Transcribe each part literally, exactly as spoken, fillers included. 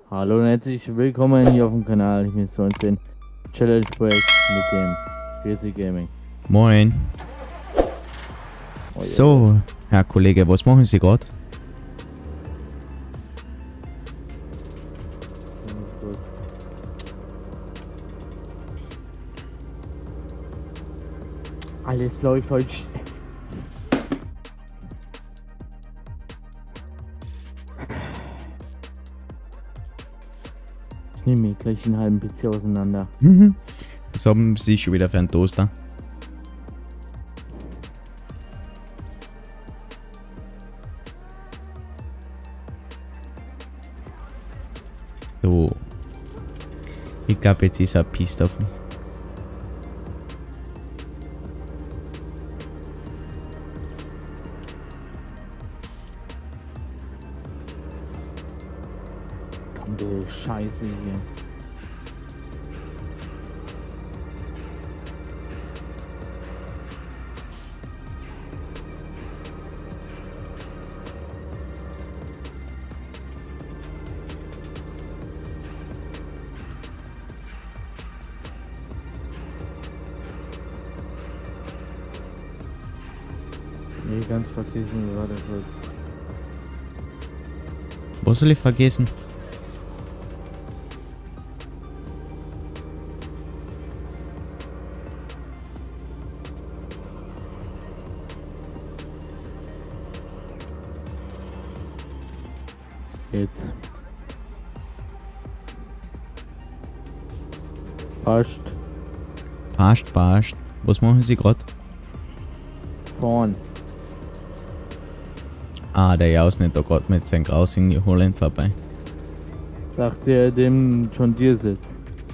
Hallo und herzlich willkommen hier auf dem Kanal. Ich bin neunzehn Challenge Projekt mit dem Crazy Gaming. Moin. Oh, So, Herr Kollege, was machen Sie gerade? Alles läuft heute. Ich nehme mir gleich einen halben P C auseinander. Mhm. Was haben Sie schon wieder für einen Toaster? So. Ich glaube, jetzt ist er pisst auf mich. Du Scheiße hier. Nee, ganz vergessen, war das was. Was soll ich vergessen? Jetzt. Passt. Passt, passt. Was machen Sie gerade? Vorn. Ah, der Jaus nicht da gerade mit seinem Graus in die Holland vorbei. Sagt er dem John Deere sitzt.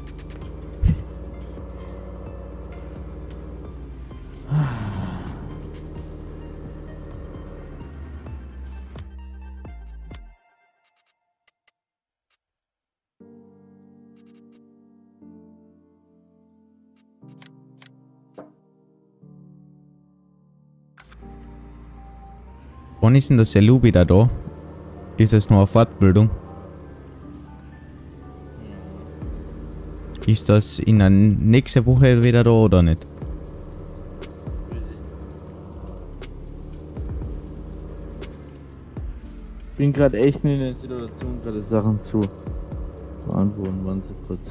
Wann ist denn das Selu wieder da? Ist es nur eine Fortbildung? Ist das in der nächsten Woche wieder da oder nicht? Ich bin gerade echt in der Situation, gerade Sachen zu beantworten. Waren Sie kurz.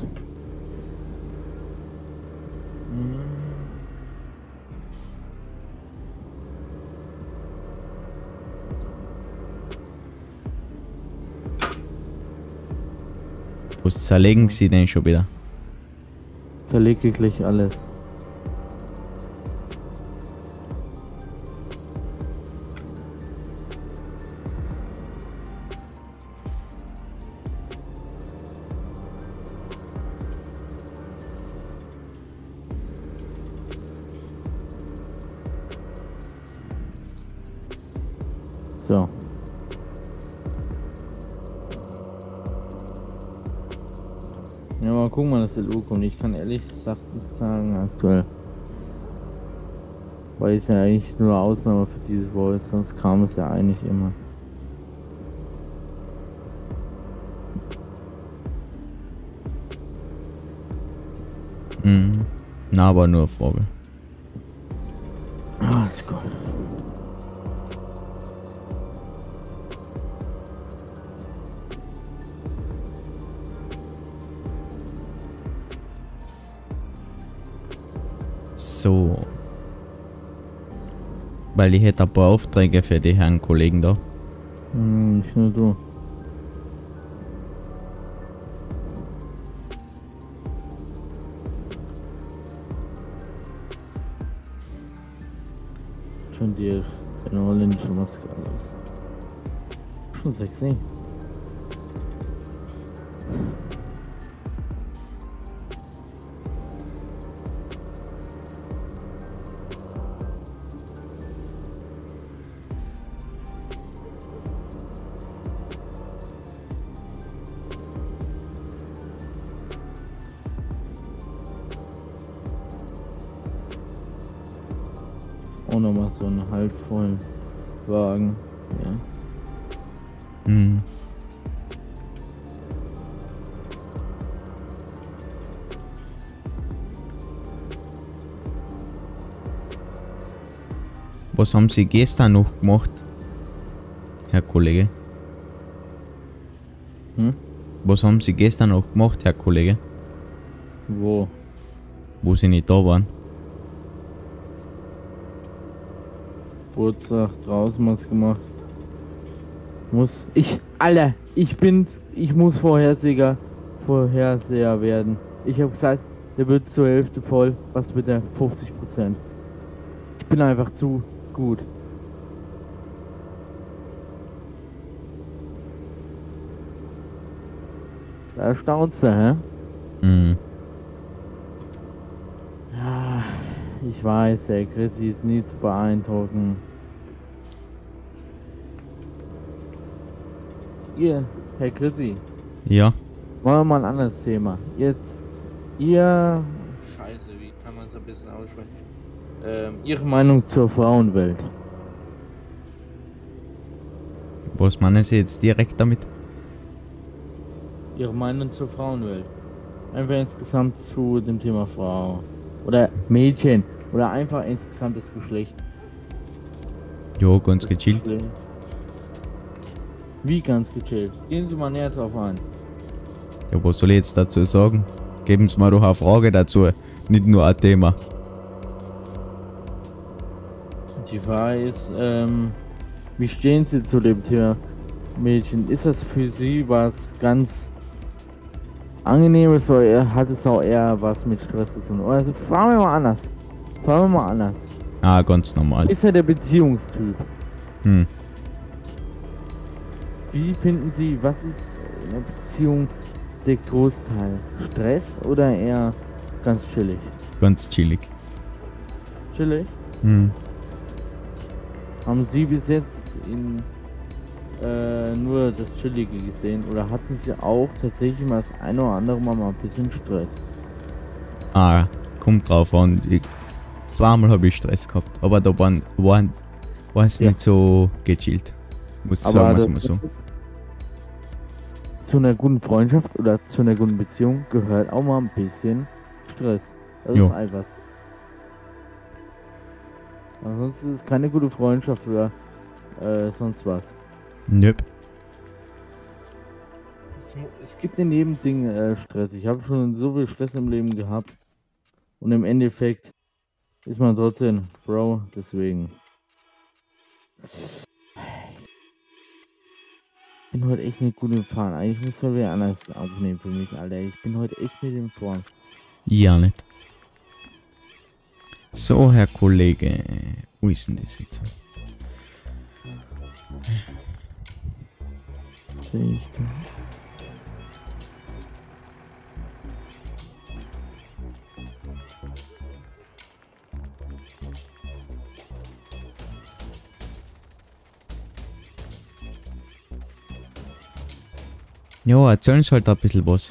Was zerlegen Sie denn schon wieder? Zerlege gleich alles. So. Ja, mal gucken, wann das L U kommt. Ich kann ehrlich gesagt nicht sagen aktuell. Weil es ja eigentlich nur eine Ausnahme für diese Woche ist, sonst kam es ja eigentlich immer. Mhm. Na, aber nur eine Frage. Alles gut. So. Weil ich hätte ein paar Aufträge für die Herren Kollegen da. Hm, nicht nur du. Schon die eine holländische Maske alles. Schon sexy. Auch nochmal so einen halbvollen Wagen. Ja. Hm. Was haben Sie gestern noch gemacht, Herr Kollege? Hm? Was haben Sie gestern noch gemacht, Herr Kollege? Wo? Wo Sie nicht da waren? Geburtstag, draußen was gemacht. Muss. Ich. Alter, ich bin. Ich muss Vorherseher. Vorherseher werden. Ich habe gesagt, der wird zur Hälfte voll. Was wird der? fünfzig Prozent. Ich bin einfach zu gut. Da erstaunst du, hä? Hm. Ja, ich weiß, der Chrissy ist nie zu beeindrucken. Ihr, Herr Chrissy, Ja. wollen wir mal ein anderes Thema. Jetzt, ihr... Scheiße, wie kann man es ein bisschen aussprechen? Ähm, Ihre Meinung zur Frauenwelt. Was meinen Sie jetzt direkt damit? Ihre Meinung zur Frauenwelt. Einfach insgesamt zu dem Thema Frau. Oder Mädchen. Oder einfach insgesamt das Geschlecht. Ja, ganz gechillt. Wie ganz gechillt? Gehen Sie mal näher drauf ein. Ja, was soll ich jetzt dazu sagen? Geben Sie mir doch eine Frage dazu, nicht nur ein Thema. Die Frage ist, ähm, wie stehen Sie zu dem Thema Mädchen? Ist das für Sie was ganz Angenehmes oder hat es auch eher was mit Stress zu tun? Also fragen wir mal anders. Fragen wir mal anders. Ah, ganz normal. Ist er der Beziehungstyp? Hm. Wie finden Sie, was ist in der Beziehung der Großteil? Stress oder eher ganz chillig? Ganz chillig. Chillig? Hm. Haben Sie bis jetzt in äh, nur das Chillige gesehen oder hatten Sie auch tatsächlich mal das eine oder andere Mal, mal ein bisschen Stress? Ah, kommt drauf an. Ich, zweimal habe ich Stress gehabt, aber da waren, waren, war es Ja. nicht so gechillt. Muss ich Aber sagen, was das- mal so. Zu einer guten Freundschaft oder zu einer guten Beziehung gehört auch mal ein bisschen Stress. Das Jo. ist einfach. Ansonsten ist es keine gute Freundschaft oder äh, sonst was. Nöp. Es, mu- es gibt in jedem Ding äh, Stress. Ich habe schon so viel Stress im Leben gehabt. Und im Endeffekt ist man trotzdem Bro, deswegen. Ich bin heute echt nicht gut im Fahren. Eigentlich muss man wieder anders aufnehmen für mich, Alter. Ich bin heute echt nicht in Form. Ja, nicht. So, Herr Kollege. Wo ist denn das jetzt? Sehe ich da. Ja, erzählen Sie halt ein bisschen was.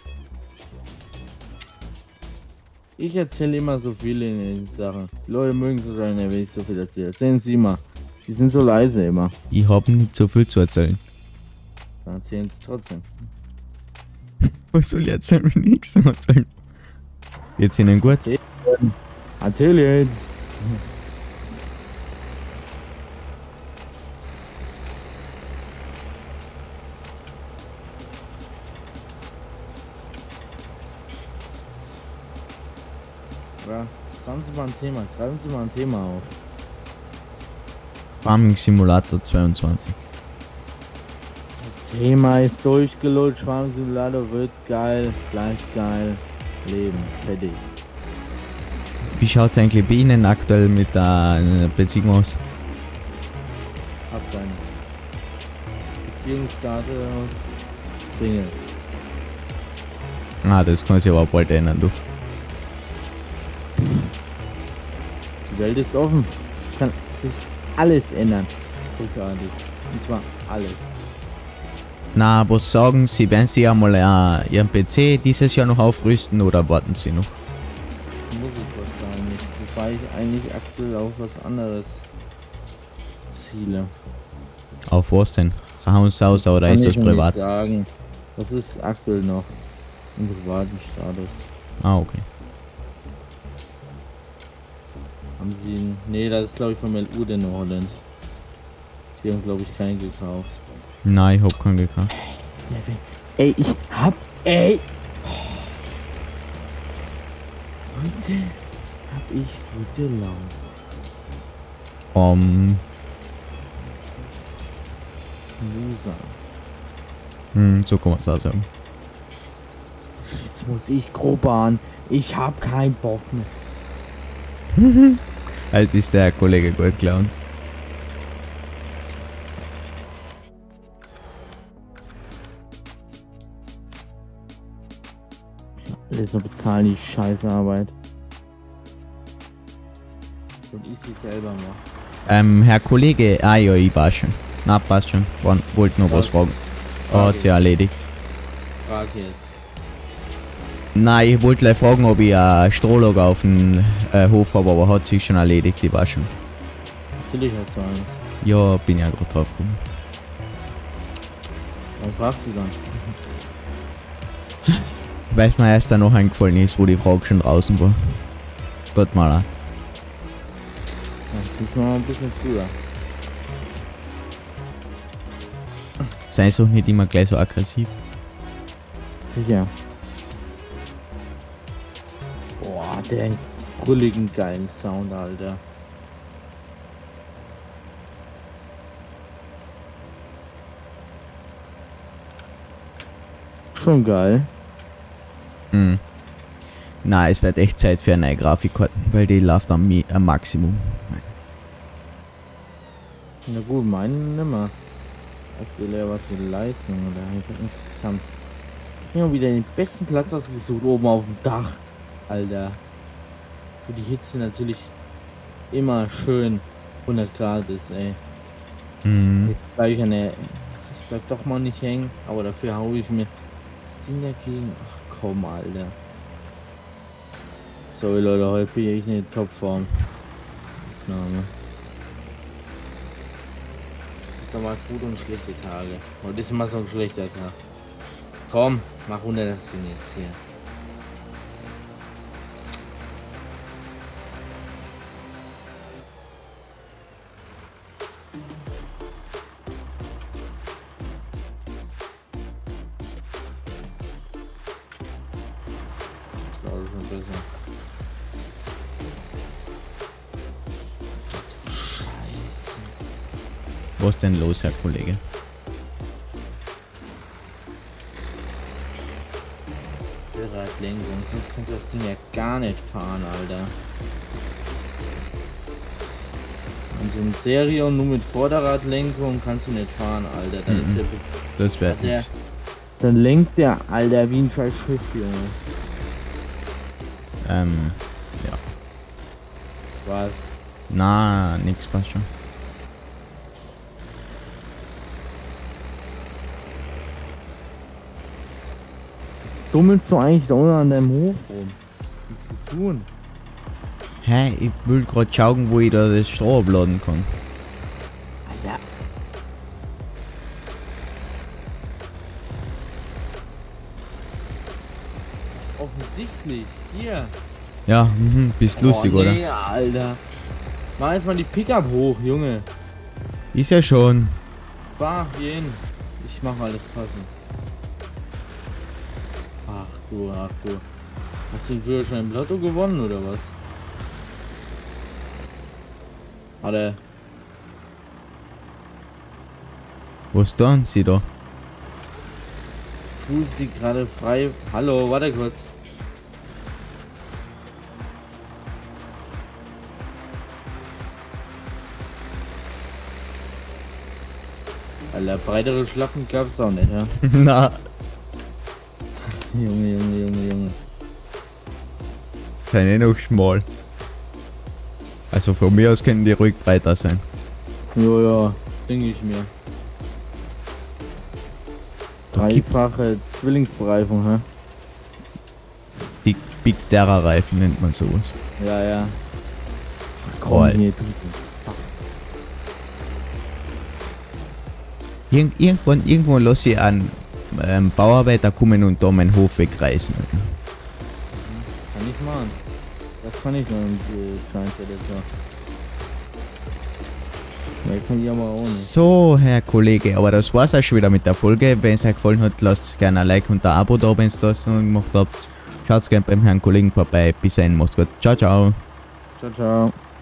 Ich erzähle immer so viele in den Sachen. Die Leute mögen es wahrscheinlich nicht, wenn ich so viel erzähle. Erzählen Sie mal. Sie sind so leise immer. Ich habe nicht so viel zu erzählen. Dann erzählen Sie trotzdem. Was soll ich erzählen, wenn ich nichts erzählen? Geht's Ihnen gut? Erzähl jetzt. Ja, greifen Sie mal ein Thema. Greifen Sie mal ein Thema auf. Farming Simulator zweiundzwanzig. Das Thema ist durchgelutscht. Farm Simulator wird geil. Gleich geil. Leben. Fertig. Wie schaut's eigentlich bei Ihnen aktuell mit der äh, Beziehung aus? Hab deine Beziehungsstatus. Single. Ah, das kann sich aber bald ändern, du. Die Welt ist offen. Kann sich alles ändern. Großartig. Und zwar alles. Na, was sagen Sie, werden Sie einmal äh, Ihren P C dieses Jahr noch aufrüsten oder warten Sie noch? Muss ich wahrscheinlich. Wobei ich eigentlich aktuell auf was anderes ziele. Auf was denn? Haus oder Kann ist das ich noch nicht privat? sagen. Das ist aktuell noch im privaten Status. Ah, okay. Haben sie einen... Nee, das ist glaube ich von Melur in Holland. Die haben glaube ich keinen gekauft. Nein, ich hab keinen gekauft. Ey, ich hab... Ey! Heute hab ich gute Laune. Um, Loser. hm, so kann man es auch sagen. Jetzt muss ich grobahn. Ich hab keinen Bock mehr. Halt ist der Kollege gut gelaunt. Alles nur bezahlen die Scheißarbeit. Und ich sie selber mache. Ähm, Herr Kollege, ah ja, ich war schon. Na, passt schon. Wollt wollt nur was fragen. Oh, hat sich erledigt. Frag jetzt. Nein, ich wollte gleich fragen, ob ich ein Strohlager auf dem äh, Hof habe, aber hat sich schon erledigt, die war schon. Natürlich hast du eins. Ja, bin ja gerade drauf gekommen. Warum fragst du dann? Weil es mir erst dann noch eingefallen ist, wo die Frage schon draußen war. Gott mal an. Das müssen wir mal ein bisschen früher. Sei doch nicht immer gleich so aggressiv. Sicher. Boah, der brülligen geilen Sound, Alter. Schon geil. Hm. Na, es wird echt Zeit für eine neue Grafikkarte, weil die läuft am, Mi am Maximum. Na gut, meinen nimmer. Aktuell eher was für Leistung oder einfach insgesamt. Ich hab wieder den besten Platz ausgesucht, oben auf dem Dach. Alter. Wo die Hitze natürlich immer schön hundert Grad ist, ey. Hm. Jetzt bleib ich an der... Ich bleib doch mal nicht hängen, aber dafür hau ich mir das Ding dagegen. Ach komm, Alter. Sorry Leute, heute bin ich nicht in Topform. Aufnahme. Es gibt doch mal gute und schlechte Tage. Heute ist mal so ein schlechter Tag. Komm, mach runter das Ding jetzt hier. Das war schon besser. Scheiße. Was ist denn los, Herr Kollege? Radlenkung, sonst kannst du das Ding ja gar nicht fahren, Alter. Und in Serie und nur mit Vorderradlenkung kannst du nicht fahren, Alter. Dann Mhm. ist der, Das wird der, nichts. dann lenkt der, Alter, wie ein scheiß Schiff, Junge. Ähm, Was? na, nix passt schon. Dummelst du eigentlich da unten an deinem Hof rum? Nichts zu tun. Hä, ich will gerade schauen, wo ich da das Stroh abladen kann. Alter. Offensichtlich. Hier. Ja, mhm, bist lustig, oh, oder? nee, Alter. Mach jetzt mal die Pickup hoch, Junge. Ist ja schon. Fahr hin. Ich mach alles passend. Ach du, ach du. Hast du den Führerschein im Lotto gewonnen oder was? Warte. Wo ist da sie da? Du sie gerade frei. Hallo, warte kurz. Alter, breitere Schlappen gab's auch nicht, ja? Na. Junge, Junge, Junge, Junge. Sind eh noch schmal. Also von mir aus können die ruhig breiter sein. Ja, ja, denke ich mir. Da gibt Dreifache Zwillingsbereifung, hä? die Big Terra Reifen, nennt man sowas. Ja, ja. Cool. Hier, du. Irg irgendwann, irgendwann lasse ich einen ähm, Bauarbeiter kommen und da meinen Hof wegreißen. Kann ich machen. Das kann ich noch in die Scheinselektor. Mehr kann ich aber auch nicht. So, Herr Kollege, aber das war's auch schon wieder mit der Folge. Wenn es euch gefallen hat, lasst gerne ein Like und ein Abo da, wenn ihr das noch gemacht habt. Schaut gerne beim Herrn Kollegen vorbei. Bis dahin, macht's gut. Ciao, ciao. Ciao, ciao.